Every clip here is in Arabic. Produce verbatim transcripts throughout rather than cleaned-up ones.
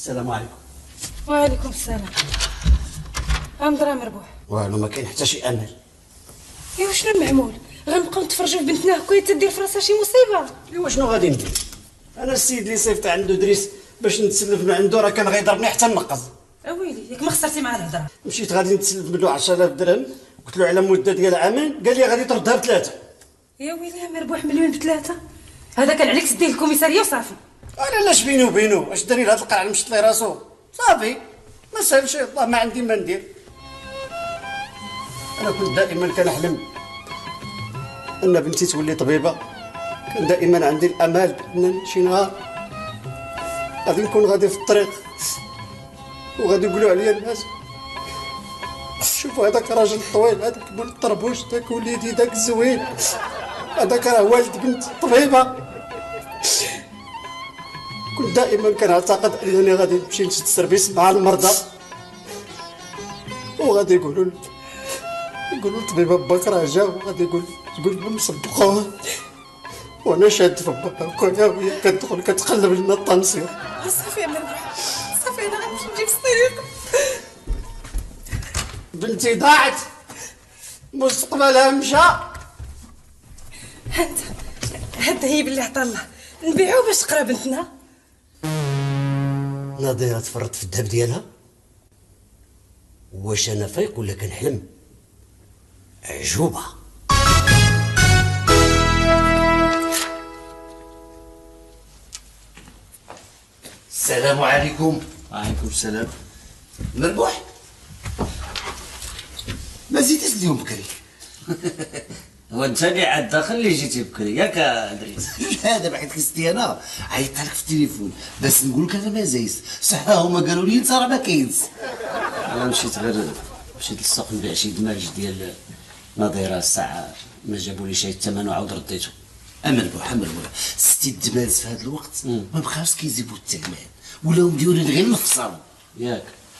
السلام عليكم. وعليكم السلام. غنضرا مربوح. والو ما كاين حتى شي امل. ايوا شنو معمول؟ غنبقاو نتفرجوا في بنتنا هكا تدير في راسها شي مصيبه. ايوا شنو غادي ندير؟ انا السيد اللي صيفط عنده دريس باش نتسلف من عنده راه كان غيضربني حتى نقص. اويلي ياك ما خسرتي معاه الهضره. مشيت غادي نتسلف منه عشرة آلاف درهم، قلت له على مده ديال عامين، قال لي غادي تردها بثلاثه. يا ويلي يا مربوح مليون بثلاثه، هذا كان عليك تديه للكوميساريه وصافي. انا لاش بيني وبينه؟ اش داري لهاد القرع مشط لي راسو؟ صافي ما سالش، الله ما عندي ما ندير. انا كنت دائما كنحلم ان بنتي تولي طبيبه، كان دائما عندي الامل ان شي نهار غادي نكون غادي في الطريق وغادي يقولوا عليا الناس شوفوا هذاك الراجل الطويل، هذاك مول الطربوش، داك وليدي داك الزوين، هذاك راه والد بنت طبيبه. كنت دائما كنعتقد انني غادي نمشي نشد السيرفيس مع المرضى وغادي يقولوا يقولوا الطبيبه باك راه جا وغادي يقول تقول لهم صدقوه، وانا شاد في باك خويا وهي كتدخل كتقلب لنا الطنسيون. صافي يا مربوح صافي، انا غنمشي نجيب السرير. بنتي ضاعت، مستقبلها مشى. هانت هاد هي بالله عطا الله نبيعو باش تقرا بنتنا. ناظرة تفرط في الذهب ديالها. واش انا فايق ولا كنحلم؟ عجوبه. السلام عليكم. وعليكم السلام. مربوح ما زيدتش اليوم بكري. هو انت اللي عاد داخل اللي جيتي بكري ياك ادريس؟ هذا بعد كيستي انا عيطت لك في التليفون باش نقول لك انا ما زايز، صح هما قالوا لي انت راه ما كاينش. انا مشيت غير مشيت للسوق نبيع شي دماج ديال نظيره، الساعه ما جابوا لي شي الثمن وعاود رديته. مربوح مربوح ستي الدماز في هذا الوقت ما بقاوش كيجيبوا الثمن ولاو مديورين غير الفصل ياك.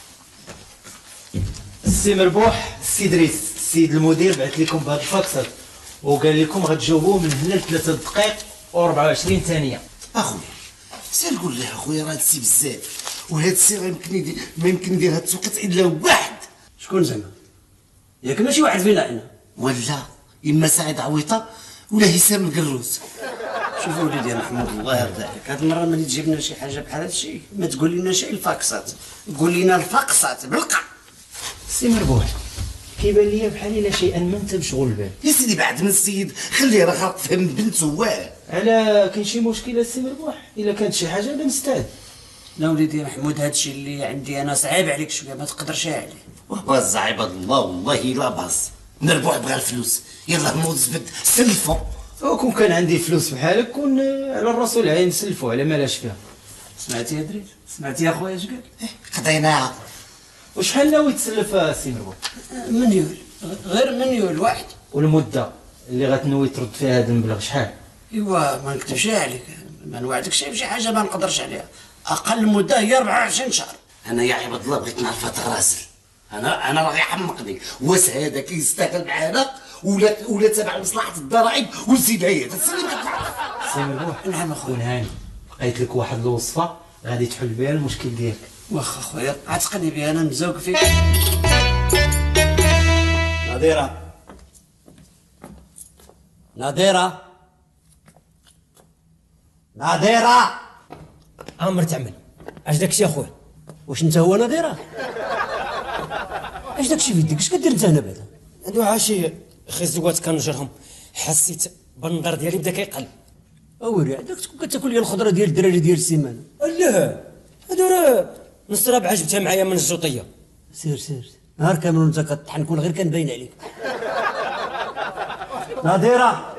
السي مربوح، السي دريس، السيد المدير بعث لكم بهذا الفاكس وقال لكم غتجاوبوه من هنا لثلاثة دقائق وأربعة وعشرين ثانية. اخويا سير قول له اخويا راه هادشي بزاف، وهاد السي راه يمكن يدير ما يمكن يدير هاد التوقيت الا واحد. شكون زعما؟ ياك ماشي واحد فينا حنا، ولا اما سعيد عويطه ولا هشام القروس. شوف وليدي يا محمود الله يرضى عليك، هاد المره ملي تجيب لنا شي حاجه بحال هادشي ما تقول لنا شي الفاكسات، قول لنا الفاكسات بالقع. السي مربوح كيبان ليا بحال الا شيئا ما انت مشغول به. يا سيدي بعد من السيد خليه راه خاط فهم بنته واه. على كاين شي مشكله السي مربوح؟ الا كانت شي حاجه انا مستعد. لا وليدي يا محمود هادشي اللي عندي انا صعيب عليك شويه، ما تقدرش عليه. باز عباد الله والله لا باز. مربوح بغى الفلوس، يلاه موت زبد سلفو. وكون كان عندي فلوس بحالك كون على الرسول عين نسلفو على مالاش فيها. سمعتي يا دريس؟ سمعتي يا خويا اش قال؟ قضيناها. وشحال ناوي تسلف السي مربوح؟ مليون، غير مليون واحد. والمده اللي غتنوي ترد فيها هذا المبلغ شحال؟ ايوا ما نكتبش عليك، ما نوعدكش بشي حاجه ما نقدرش عليها. اقل مده هي أربعة وعشرين شهر. انا يا عباد الله بغيت نعرف تغراسل. انا انا راه يحمقني، واش هذا كيستاهل معانا ولا ولا تبع مصلحه الضرائب والزبايات؟ هادشي اللي بغيت نعرف. سي مربوح نعم اخويا. ونهاني لقيت لك واحد الوصفه غادي تحل بها المشكل ديالك. واخا خويا عتقني بها انا مزوق فيك. نادرة نادرة نادرة امر تعمل اش داكشي يا خويا؟ واش انت هو نادرة؟ اش داكشي في يديك؟ اش كدير انت هنا بعدا؟ هادو عاشي خزوات كنجرهم، حسيت بالنظر ديالي بدا كيقل. اويلي عندك تكون كتاكل لي الخضره ديال الدراري ديال السيمانه. لا هادو راه نص راه بعجبتها معايا من الجوطيه. سير سير نهار كامل وانت كطحن كون غير كنباين عليك. نادرة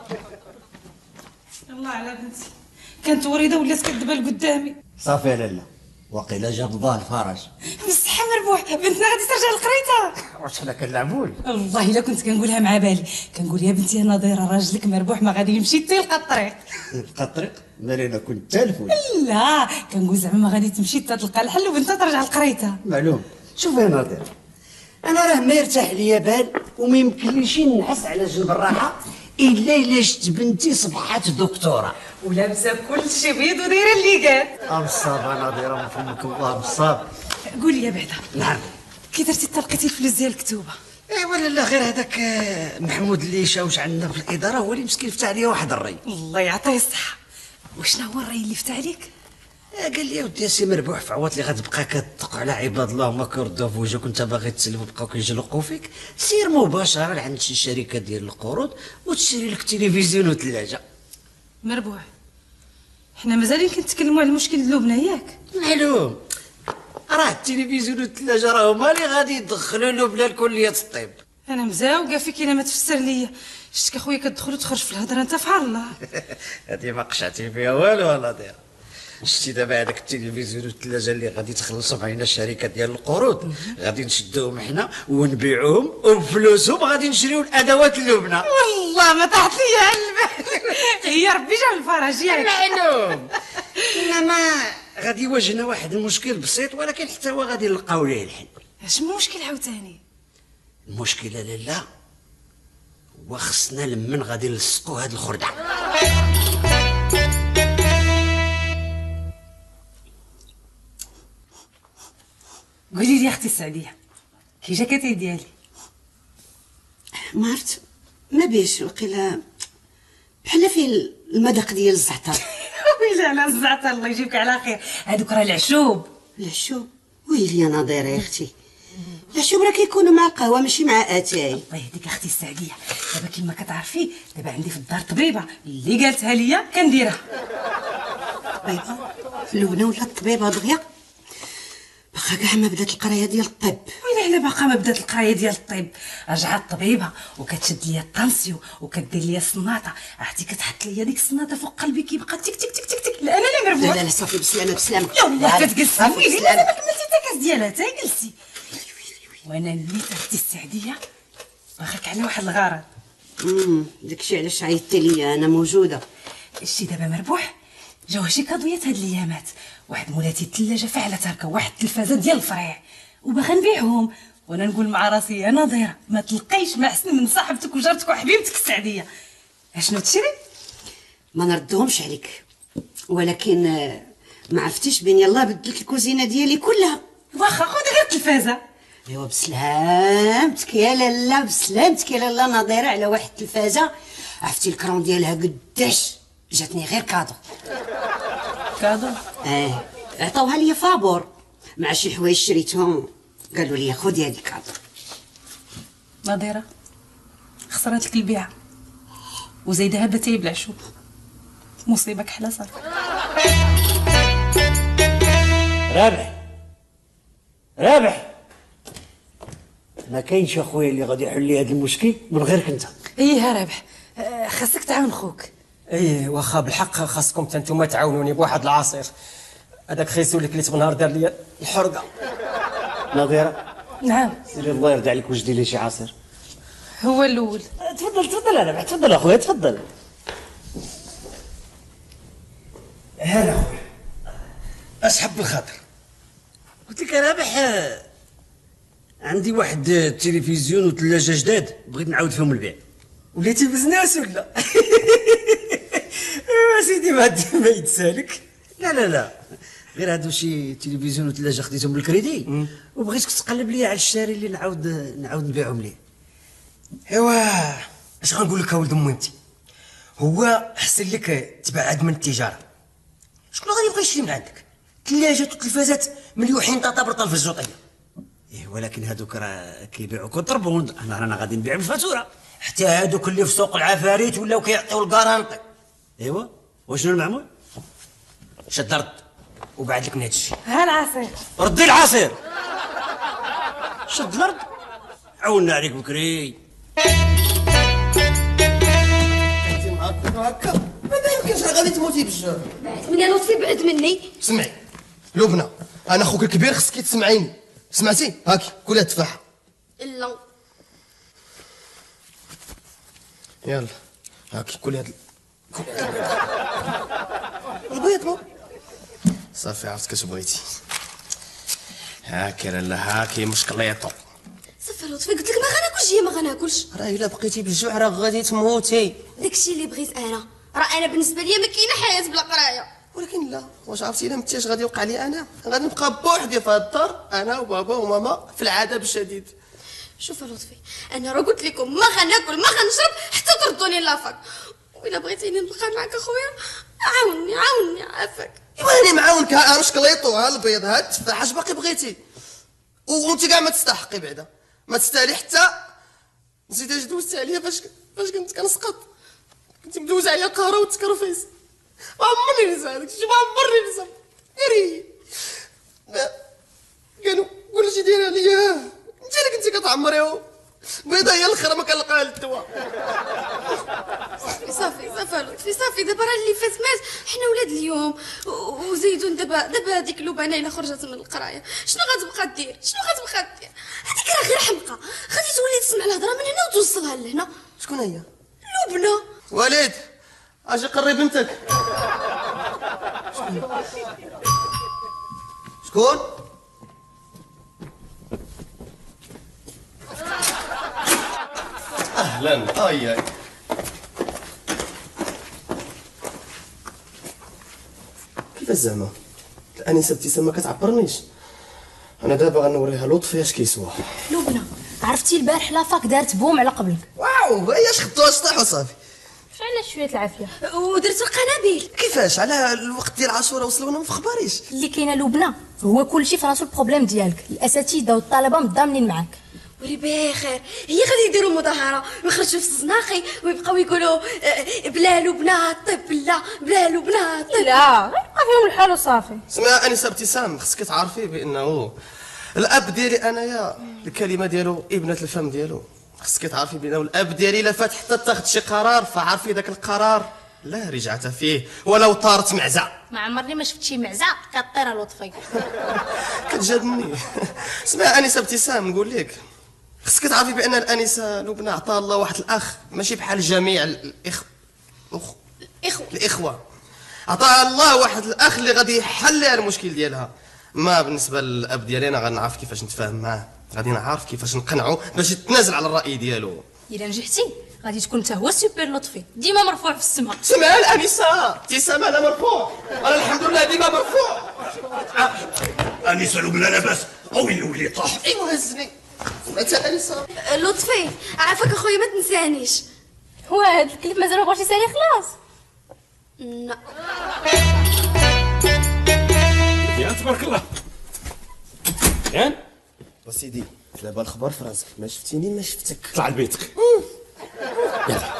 الله على بنتي كانت وريده ولات كدبال قدامي. صافي لالا وقيلا جاب الله الفرج. بصحة مربوح بنتنا غادي ترجع لقريتها. واش حنا كنلعبول؟ والله الا كنت كنقولها مع بالي، كنقول يا بنتي يا ناظره راجلك مربوح ما غادي يمشي حتى يلقى الطريق. يلقى الطريق؟ مالي انا كنت تالفون. لا كنقول زعما ما غادي تمشي حتى تلقى الحل وبنتها ترجع لقريتها. معلوم. شوف يا ناظر انا راه ما يرتاح ليا بال وما يمكنليش نحس على جنب الراحه الا الا شت بنتي صبحات دكتوره ولابسه كل شي بيض ودايره اللي قال. امصاب نظيره من فمك الله امصاب. قول لي بعدا، نعم. كي درتي طلقتي الفلوس ديال الكتوبه؟ ايه ولا لا، غير هذاك محمود اللي شاوش عندنا في الاداره هو اللي مسكين فتح عليا واحد الري. الله يعطيه الصحه. وشنو هو الراي اللي فتح عليك؟ قال لي ودي سي مربوح في عوات اللي غتبقى كتدق على عباد الله وما كيردوا في وجهك وانت باغي تسلم وبقاو كيجلقوا فيك، سير مباشره لعند شي شركه ديال القروض وتشري لك تلفزيون وثلاجه. مربوح، حنا مازالين كنتكلموا على المشكل ديال لبنى ياك؟ معلوم، راه التلفزيون والثلاجه راه هما اللي غادي يدخلوا له بلا كليه الطب. انا مزاوقه فيك الا ما تفسر ليا. شتك اخويا كتدخل وتخرج في الهضره انت فحال الله. هادي ما قشعتي فيها والو ولا داير. شتي دابا هذاك التلفزيون والثلاجه اللي غادي تخلصوا علينا الشركه ديال القروض، غادي نشدوهم حنا ونبيعوهم وبفلوسهم غادي نشريو الادوات اللبنه. والله ما طاحت ليا على البال. هي ربي جاب الفرج ياك. معلوم. انما غادي يواجهنا واحد المشكل بسيط ولكن حتى هو غادي نلقاو ليه الحل. اش المشكل عاوتاني؟ المشكله لاله هو خصنا لمن غادي نلصقوا هاد الخردة. قولي لي اختي السعديه، كي جاك التاي ديالي؟ ما عرفت، ما بيش وقيلا بحال في المذاق ديال الزعتر. ويلي على الزعتر، الله يجيبك على خير. هذوك راه العشوب. العشوب؟ ويلي يا نظيره يا اختي، العشوب راه كيكونوا مع القهوه ماشي مع اتاي. الله يهديك اختي السعديه، دابا كيما كتعرفي دابا عندي في الدار طبيبه اللي قالتها ليا كنديرها. طبيبه في اللبنه ولا الطبيبه دغيا؟ باقا كاع ما بدات القرايه ديال الطب. ويلي على باقا ما بدات القرايه ديال الطب. رجعت الطبيبه وكتشد ليا الطانسيو وكدير ليا الصناطه. عرفتي كتحط ليا ديك الصناطه فوق قلبي كيبقى تك تك تك تك تك. لا انا لا مربوح. لا لا صافي بسلامه بسلامه. يلا كتجلسي. ويلي لا ما كملتي حتى كاس ديالها حتى جلسي. وانا نيت اختي السعديه باغاك على واحد الغرض. امم داكشي علاش عيطتي ليا انا موجوده. شتي دابا مربوح جاوه شي كادويات هاد الايامات. واحد مولاتي الثلاجه فعلا تاركه واحد التلفازه ديال الفريع وباغا نبيعهم. وانا نقول مع راسي يا نظيره ما تلقيش ما احسن من صاحبتك وجارتك وحبيبتك السعديه. اشنو تشري؟ ما نردهمش عليك، ولكن آه، ما عرفتيش بين يلاه بدلت الكوزينه ديالي كلها. واخا خذ غير التلفازه. ايوا بسلامتك يا لاله، بسلامتك يا لاله نظيره على واحد التلفازه. عرفتي الكرون ديالها قداش؟ جاتني غير كادو. كادو؟ اه عطاوها لي فابور مع شي حوايج شريتهم، قالوا لي خذي هذه كادو. نظيره خسرت لك البيعه وزايدها بتاي بالعشوب. مصيبه كحله صافي. رابح رابح، ما كاينش اخويا اللي غادي يحل لي هذا المشكل من غيرك انت. ايه رابح، آه، خاصك تعاون خوك. ايه واخا بالحق خاصكم حتى نتوما تعاونوني بواحد العصير. هذاك خيسو اللي كليت بنهار دار لي الحرقه. نظيره نعم سيري الله يرضي عليك وجدي لي شي عصير. هو الاول. تفضل تفضل يا رابح، تفضل اخويا تفضل. هلا اخويا اسحب بالخاطر. قلت لك يا رابح آه، عندي واحد التلفزيون وثلاجه جداد بغيت نعاود فيهم البيع. وليتي بزناس ولا؟ يا سيدي ما ما يتسالك. لا لا لا، غير هادو شي تلفزيون وثلاجه خديتهم بالكريدي وبغيتك تقلب لي على الشاري اللي نعاود نعاود نبيعهم ليه. ايوا اش غنقول لك اولد امي انت؟ هو احسن لك تبعد من التجاره. شكون غادي يبغي يشري من عندك؟ ثلاجات وتلفازات مليوحين طاطا برطال في الزوطيه. ايه ولكن هادوك راه كيبيعوا كونطربوند، انا رانا غادي نبيع بالفاتوره. حتى هادوك اللي في سوق العفاريت ولاو كيعطيو الكارانطي. ايوا وشنو المعمول؟ شد رد وبعد لك من هاد الشيء. ها العصير. ردي العصير. شد الارض عاونا عليك بكري. انت معاك هكا ما يمكنش راه غادي تموتي بالجوع. من يا لطفي بعد مني. سمعي لبنى، انا خوك الكبير خصك تسمعيني. سمعتي؟ هاكي كلها تفاحه. لا يلا هاكي كلي هاد البيض مو صافي عرفت كاش بغيتي. هاكي لالا هاكي مشكليطو. صافي لطفي قلت لك ما غناكلش. هي ما غناكلش. راه الا بقيتي بالجوع راه غادي تموتي. داكشي اللي بغيت انا. راه انا بالنسبه ليا ما كاينه حياه بلا قرايه. ولكن لا، واش عرفتي الا متي اش غادي يوقع لي انا؟ غادي نبقى بوحدي في هاد الدار، انا وبابا وماما في العذاب الشديد. شوف لطفي، انا راه قلت لكم ما غناكل ما غنشرب حتى تردوني لافاك. وإلا بغيتيني نبقى معاك اخويا عاوني عاوني عافاك. واني معاونك، ها راه شكليطو، ها البيض، ها التفاح، اش باقي بغيتي؟ وانت كاع ما تستحقي بعدا، ما تستاهلي حتى. نسيت اش دوزتي عليا فاش فاش كنت كنسقط، كنت مدوز عليا القهره والتكرفيس. ما عمرني ننسى هذاك الشيء، ما عمرني ننسى. غيري كانوا كلشي داير عليا، انت اللي كنتي كتعمريهم. بيضا هي الاخرى ما كنلقاها للدواء. صافي صافي صافي لطفي صافي، دابا راه اللي فات مات، حنا ولاد اليوم. وزيدون دابا دابا هذيك لبنى الا خرجت من القرايه شنو غتبقى دير؟ شنو غتبقى دير؟ هذيك راه غير حمقى، غادي تولي تسمع الهضره من هنا وتوصلها لهنا. شكون هي؟ لبنى. وليد اجي قري بنتك. شكون؟ اهلا. اي اي كيفاش زعما؟ الانسه ابتسام ما كتعبرنيش. انا دابا غنوريها لطفي اش كيسوى. لبنى، عرفتي البارح لافاك دارت بوم على قبلك. واو، هي اش خدوها اش طاحوا صافي. فعلا شويه العافيه. ودرت القنابل. كيفاش على الوقت ديال عاشوره وصلونا ما فخباريش؟ اللي كاينه لبنى هو كلشي في راسو البروبليم ديالك، الاساتذه والطلبه متضامنين معاك. ولي بخير، هي غادي يديروا مظاهره ويخرجوا في الزناقي ويبقاو يقولوا بلا لبنى طب، لا بلا لبنى طب. لا غير بقى فيهم الحال وصافي. اسمعي انسه ابتسام، خصك تعرفي بانه الاب ديالي انايا الكلمه ديالو ابنه الفم ديالو. خصك تعرفي بانه الاب ديالي لا فات حتى تاخذ شي قرار فعارفي ذاك القرار لا رجعت فيه ولو طارت معزه. ما عمرني ما شفت شي معزه كطير لطفي. كتجادني. اسمعي انسه ابتسام، نقول لك خصك تعرفي بان الانسه لبنى عطاها الله واحد الاخ ماشي بحال جميع الاخ أخ... اخوه الاخوه. عطاها الله واحد الاخ اللي غادي يحل لها المشكل ديالها. ما بالنسبه للاب ديالي انا غنعرف كيفاش نتفاهم معاه، غادي نعرف كيفاش نقنعو باش يتنازل على الراي ديالو. الا نجحتي غادي تكون انت هو السوبر لطفي، ديما مرفوع في السما. سمع الانسه ابتسام، انا مرفوع، انا الحمد لله ديما مرفوع. انسه لبنى لاباس او يولي طاح. ايوا هزني. سمعت الانسه؟ لطفي عافاك اخويا ما تنسانيش. هو هاد الكليب مازال ما بغاش يسالي خلاص. لا يا تبارك الله. يان وسيدي دابا الخبر في راسك، ما شفتيني ما شفتك. طلع لبيتك. يلا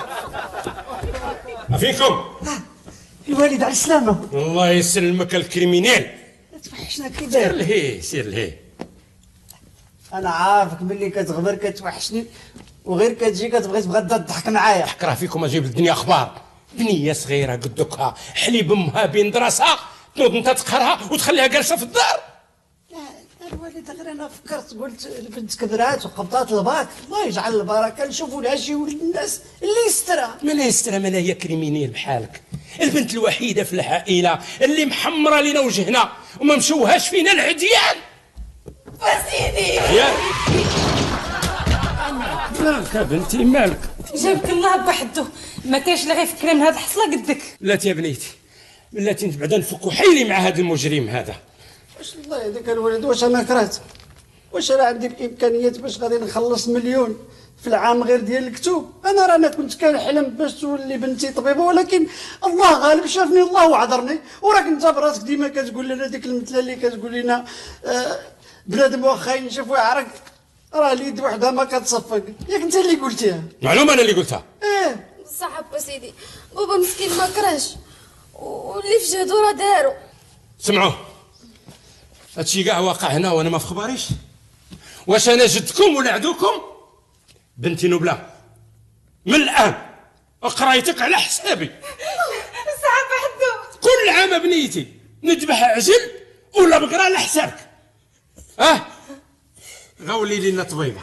فيكم الوالد على السلامة. الله يسلمك الكريمينال. تفحشنا كي سير داير. لهيه سير لهيه. انا عارفك ملي كتغبر كتوحشني وغير كتجي كتبغي تبغى تضحك معايا. حكرا فيكم اجيب الدنيا اخبار. بنيه صغيره قدوكها حليب امها بين دراسها تنوض انت تقهرها وتخليها جالسه في الدار. لا الوالد غير انا فكرت قلت البنت كبرات وقبضات الباك، الله يجعل البركه نشوفوا لها شي ولد الناس اللي يسترها. ما لا يسترى، ما لا هي كريمينيل بحالك. البنت الوحيده في العائله اللي محمره لنا وجهنا وما مشوهاش فينا العديان. وسيدي يا مالك يا بنتي مالك؟ جابك الله بوحدو، ما كاينش اللي غيفكر من هاد الحصله قدك. بلاتي يا بنيتي بلاتي بعدا نفكوا حيلي مع هذا المجرم هذا. واش الله يهديك الوالد، واش انا كرهت؟ واش انا عندي الامكانيات باش غادي نخلص مليون في العام غير ديال الكتب؟ انا رانا كنت كنحلم باش تولي بنتي طبيبه، ولكن الله غالب شافني الله وعذرني. وراك انت براسك ديما كتقول لنا ديك المثله اللي كتقول لنا آه بنادم واخا ينشف ويعرق راه اليد وحدها ما كتصفق، ياك انت اللي قلتيها. معلومه انا اللي قلتها. ايه صعب وسيدي، بابا مسكين ما كرهش واللي في جهدو راه دارو. سمعوا هادشي كاع واقع هنا وانا ما في خباريش. واش انا جدكم ولا عدوكم؟ بنتي نبله من الان قرايتك على حسابي. صعب وحدو. كل عام بنيتي نذبح عجل ولا بقرا على حسابك. اه غولي لنا طبيبه.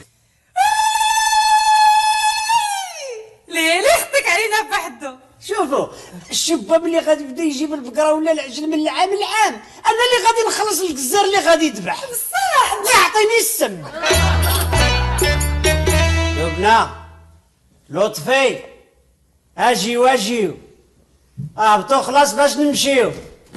ليه ليه خدك علينا بوحدو؟ شوفوا الشباب اللي غادي يبدا يجيب البقره ولا العجل من العام لعام، انا اللي غادي نخلص الجزار اللي غادي يذبح. بصح لا يعطيني السم. لبنى لطفي اجيو اجيو اهبطوا خلاص باش نمشيو.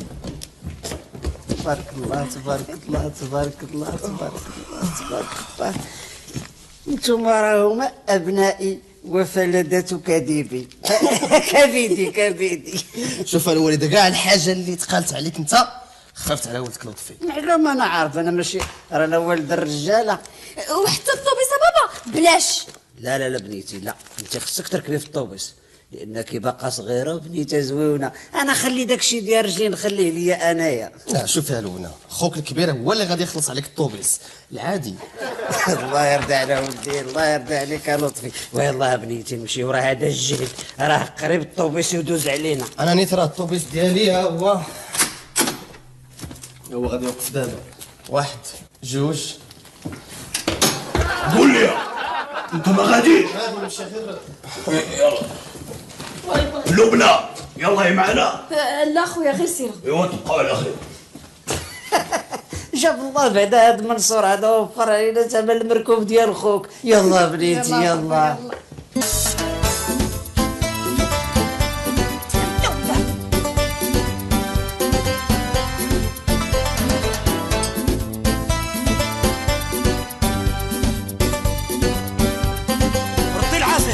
تبارك الله تبارك الله تبارك الله تبارك الله تبارك الله. انتما راهما ابنائي وفلذات كبيدي كبيدي كبيدي. شوف الوالده كاع الحاجه اللي تقالت عليك انت خافت على ولدك لطفي. معلوم انا عارف انا ماشي رانا ولد الرجاله. وحتى الطوبيس بابا بلاش. لا لا لا بنيتي لا، انت خصك تركبي في الطوبيس لانك باقا صغيره وبنيته زويونه. انا خلي داكشي ديال رجلي نخليه ليا انايا. لا شوف يا لونا، خوك الكبير هو اللي غادي يخلص عليك الطوبيس العادي. الله يرضى على ولدي، الله يرضى عليك يا لطفي. ويلا بنيتي نمشيو، راه هذا الجهد راه قريب الطوبيس يدوز علينا. انا نيت راه الطوبيس ديالي ها هو هو غادي يوقف دابا. واحد جوج. قول لي انت ما غاديش؟ غادي نمشي غير. يلا لبنى يلا يا معنا. لا خويا غير سير. ايوا تبقاو على خير. جاب الله بعدا هاد منصور هذا وفر علينا ثمن المركوب ديال خوك. يلا بنيتي يلا. ردي العافية.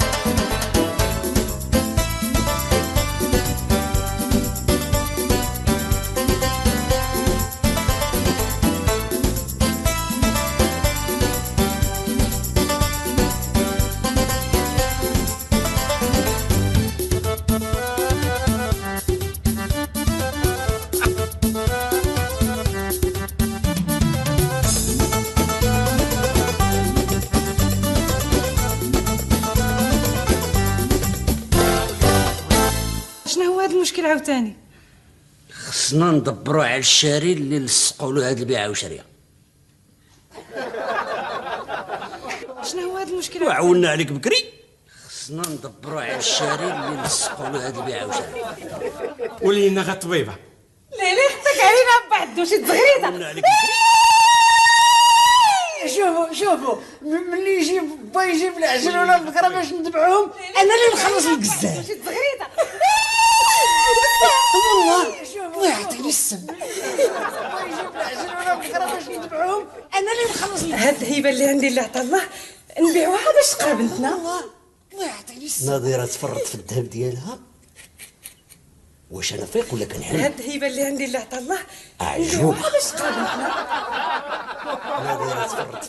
شنو هو هذا المشكل عاوتاني؟ خصنا ندبروا على الشاري اللي لصقوا له هاد البيعه وشريه. شنو هو هذا المشكل وعولنا عليك بكري. خصنا ندبروا على الشاري اللي لصقوا له هاد البيعه وشريه. ولينا غا طبيبه. لا لا خطك علينا بعد واش تغريده. عولنا عليك بكري. شوفوا شوفوا ملي يجيب با يجيب العجل ولا البقره باش نذبحوهم انا اللي نخلص القزاز. واش تغريده. والله الله يعطيني السم. با يجيب العجل ولا البقره باش نذبحوهم انا اللي نخلص. هاد الهيبه اللي عندي اللي عطا الله نبيعوها باش تقرا بنتنا. الله يعطيني السم. ناظرة تفرط في الذهب ديالها. واش انا فيق ولا كنحلم؟ هاد الهيبه اللي عندي اللي عطا الله أعجوبة. نبيعوها باش تقرا بنتنا. ناظرة تفرط